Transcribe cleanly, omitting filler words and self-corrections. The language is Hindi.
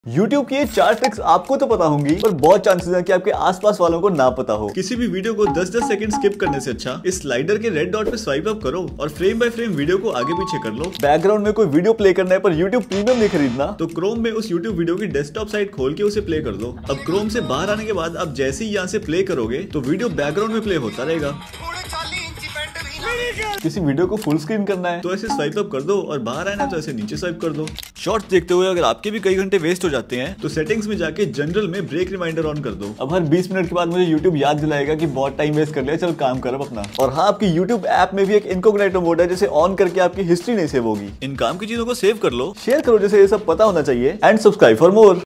YouTube की ये 4 ट्रिक्स आपको तो पता होंगी, पर बहुत चांसेस हैं कि आपके आसपास वालों को ना पता हो। किसी भी वीडियो को 10-10 सेकंड स्किप करने से अच्छा इस स्लाइडर के रेड डॉट पे स्वाइप अप करो और फ्रेम बाय फ्रेम वीडियो को आगे पीछे कर लो। बैकग्राउंड में कोई वीडियो प्ले करना है पर YouTube प्रीमियम नहीं खरीदना, तो क्रोम में उस YouTube वीडियो की डेस्कटॉप साइट खोल के उसे प्ले कर दो। अब क्रोम से बाहर आने के बाद आप जैसे ही यहाँ से प्ले करोगे तो वीडियो बैकग्राउंड में प्ले होता रहेगा। किसी वीडियो को फुल स्क्रीन करना है तो ऐसे स्वाइप अप कर दो और बाहर आना है तो ऐसे नीचे स्वाइप कर दो। शॉर्ट्स देखते हुए अगर आपके भी कई घंटे वेस्ट हो जाते हैं तो सेटिंग्स में जाके जनरल में ब्रेक रिमाइंडर ऑन कर दो। अब हर 20 मिनट के बाद मुझे YouTube याद दिलाएगा कि बहुत टाइम वेस्ट कर लिया, चल काम कर अब अपना। और हाँ, आपकी YouTube ऐप में भी एक इनकॉग्निटो मोड है जिसे ऑन करके आपकी हिस्ट्री नहीं सेव होगी। इन काम की चीजों को सेव कर लो, शेयर करो जिसे ये सब पता होना चाहिए, एंड सब्सक्राइब फॉर मोर।